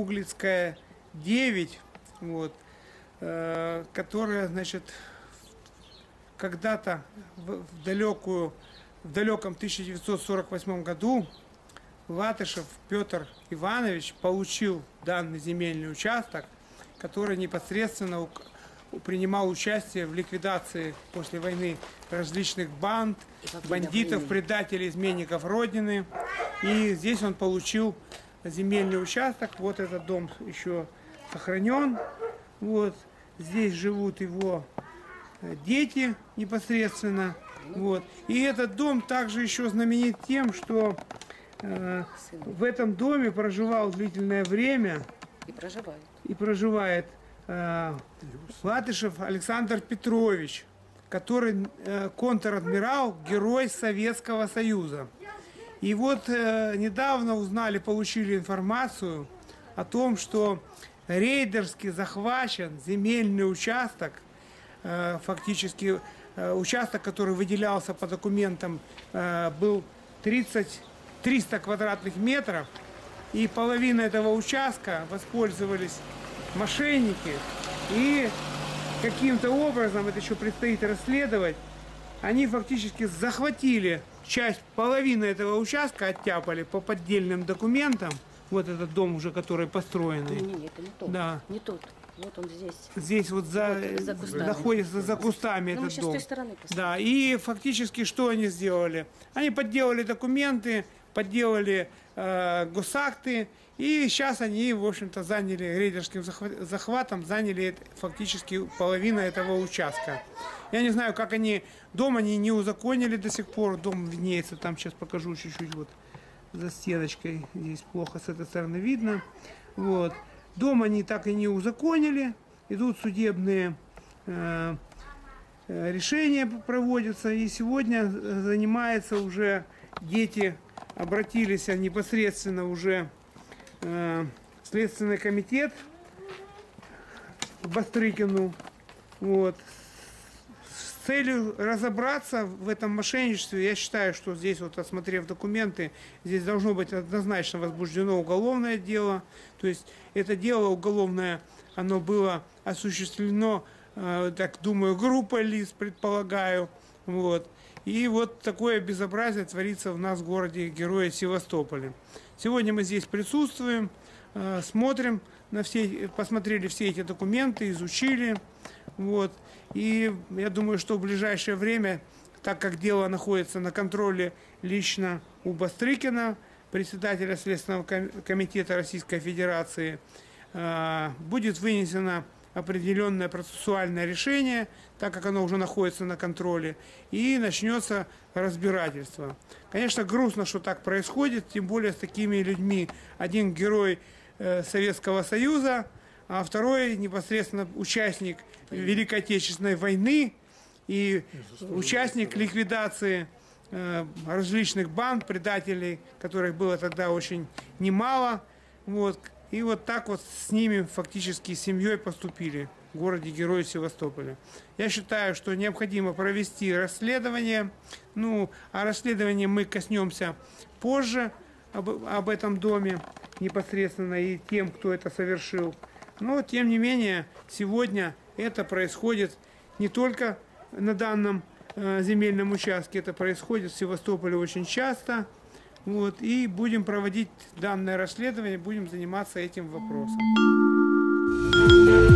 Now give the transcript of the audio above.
Углицкая, 9, вот, которая, значит, когда-то в далеком 1948 году Латышев Петр Иванович получил данный земельный участок, который непосредственно принимал участие в ликвидации после войны различных банд, бандитов, предателей, изменников Родины. И здесь он получил земельный участок. Вот этот дом еще сохранен. Вот. Здесь живут его дети непосредственно. Вот. И этот дом также еще знаменит тем, что в этом доме проживал длительное время и проживает Латышев Александр Петрович, который контр-адмирал, герой Советского Союза. И вот недавно получили информацию о том, что рейдерски захвачен земельный участок, фактически участок, который выделялся по документам, был 300 квадратных метров, и половина этого участка воспользовались мошенники, и каким-то образом, это еще предстоит расследовать, они фактически захватили половину этого участка, оттяпали по поддельным документам. Вот этот дом уже, который построенный. Не, это не тот. Да. Не тот. Вот он здесь. Здесь вот находится за кустами этот мы дом. с той стороны посмотрим. Да, и фактически что они сделали? Они подделали документы, подделали госакты, и сейчас они, в общем-то, заняли рейдерским захватом, заняли фактически половину этого участка. Я не знаю, как дом они не узаконили до сих пор, дом виднеется, там сейчас покажу чуть-чуть, вот за стеночкой, здесь плохо с этой стороны видно. Вот. Дом они так и не узаконили, идут судебные решения проводятся, и сегодня занимается уже, дети обратились непосредственно уже Следственный комитет к Бастрыкину, вот, с целью разобраться в этом мошенничестве. Я считаю, что здесь, вот, осмотрев документы, здесь должно быть однозначно возбуждено уголовное дело. То есть это дело уголовное, оно было осуществлено, так думаю, группой лиц, предполагаю. Вот. И вот такое безобразие творится у нас в городе Героя Севастополе. Сегодня мы здесь присутствуем, смотрим посмотрели все эти документы, изучили. Вот. И я думаю, что в ближайшее время, так как дело находится на контроле лично у Бастрыкина, председателя Следственного комитета Российской Федерации, будет вынесено определенное процессуальное решение, так как оно уже находится на контроле, и начнется разбирательство. Конечно, грустно, что так происходит, тем более с такими людьми. Один герой Советского Союза, а второй непосредственно участник Великой Отечественной войны и участник ликвидации различных банд, предателей, которых было тогда очень немало. Вот. И вот так вот с ними фактически семьей поступили в городе Героя Севастополя. Я считаю, что необходимо провести расследование. Ну, а расследование мы коснемся позже об этом доме непосредственно и тем, кто это совершил. Но, тем не менее, сегодня это происходит не только на данном земельном участке, это происходит в Севастополе очень часто. Вот, и будем проводить данное расследование, будем заниматься этим вопросом.